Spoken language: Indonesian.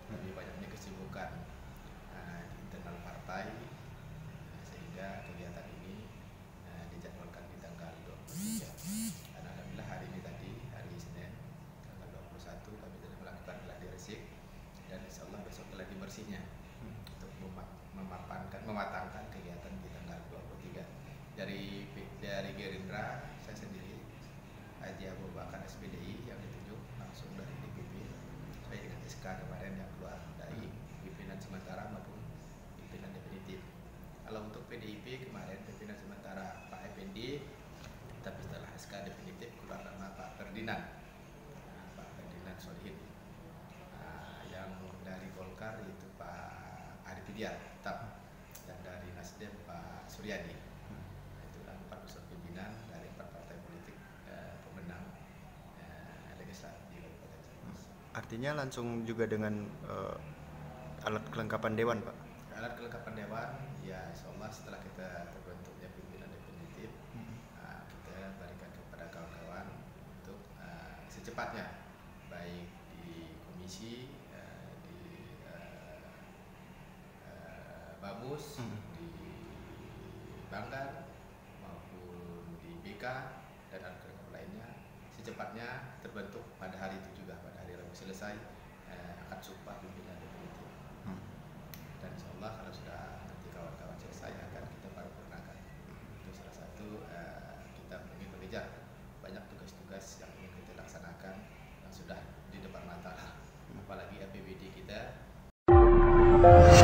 lebih banyaknya kesibukan di internal partai, sehingga kegiatan ini dijadwalkan di tanggal 23. Dan alhamdulillah hari ini tadi, hari Senin tanggal 21, kami telah melakukan gladi resik, dan insya Allah besok lagi bersihnya untuk mematangkan kegiatan di tanggal 23. Dari Gerindra, saya sendiri Haji Abu Bakar SPDI yang ditunjuk langsung dari DPP sesuai dengan SK kemarin yang keluar dari pimpinan sementara maupun pimpinan definitif. Kalau untuk PDIP kemarin pimpinan sementara Pak Effendi, tapi setelah SK definitif keluar nama Pak Ferdinand, Pak Ferdinand Solihin. Yang dari Golkar itu Pak Arif Hidayat tetap, dan dari Nasdem Pak Suryadi. Itulah 4 unsur pimpinan dari 4 partai politik pemenang legislatif di Kabupaten Sambas. Artinya langsung juga dengan alat kelengkapan dewan, Pak? Alat kelengkapan dewan, ya insya Allah setelah kita terbentuknya pimpinan definitif, kita berikan kepada kawan-kawan untuk secepatnya, baik di komisi, di Bamus, di Banggar, maupun di BK, dan alat kelengkapan lainnya, secepatnya terbentuk pada hari itu juga, pada hari Rabu selesai akan sumpah pimpinan definitif. Dan insya Allah kalau sudah nanti kawan-kawan selesai akan kita paripurnakan. Itu salah satu kita ingin mengejar banyak tugas-tugas yang ingin kita laksanakan yang sudah di depan mata, apalagi APBD kita